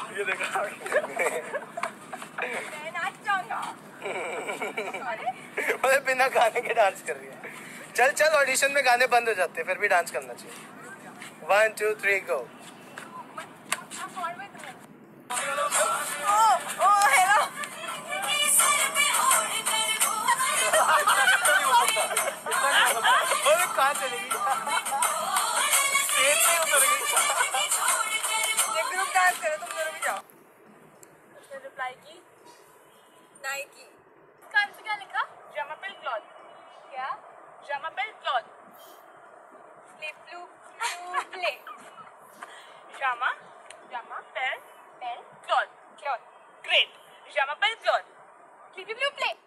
ये देखा मैं नाच जाऊंगा। अरे बिना गाने के डांस कर रही है। चल चल, ऑडिशन में गाने बंद हो जाते हैं, फिर भी डांस करना चाहिए। 1 2 3 गो। कहाँ चलेगी? स्टेज से उतर गई। ये ग्रुप डांस करो, तुम दोनों भी जाओ। उसने रिप्लाई की नाइकी। इसका आंसर क्या लिखा? जमापेल क्लॉथ। क्या? जमापेल क्लॉथ। Flip flop play. जामा पेल क्लॉथ। ग्रेट। जमापेल क्लॉथ। Flip flop play.